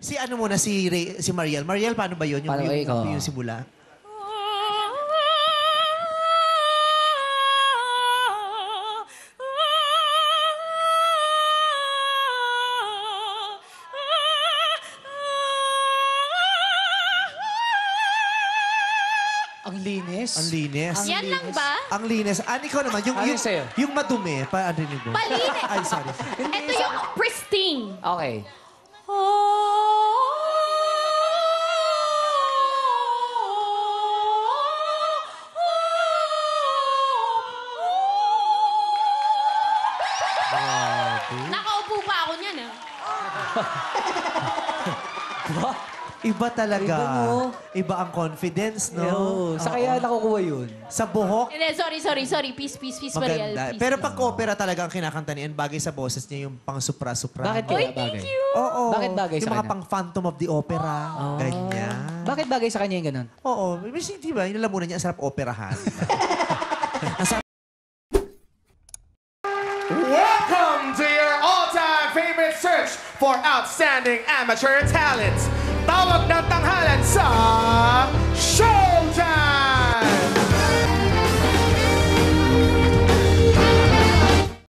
Si ano muna, si Mariel. Mariel, paano ba yun? Paano ikaw? Yung simula? Ang linis. Ang linis. Yan lang ba? Ang linis. Ikaw naman, Ano yung sa'yo? yung madumi, paarinig mo. Malinis. Ay, sorry. Ito yung pristine. Okay. Nakaupo pa ako niyan, eh. Iba talaga. Iba, no? Iba ang confidence, no? Sa kaya nakukuha yun. Sa buhok, Hindi, sorry. Peace, Mariel. maganda. Peace. Pero pag opera talaga ang kinakanta niyan, bagay sa boses niya yung pang supra-supra. Bakit Uy, kaya thank bagay? you. Oo. Bakit bagay yung sa mga kanya? pang Phantom of the Opera. Ganyan. Bakit bagay sa kanya yung ganun? Oo. Miss, di ba? Yung lamunan niya, ang sarap operahan. Welcome to your all-time favorite search for outstanding amateur talent. Tawag ng tanghalan sa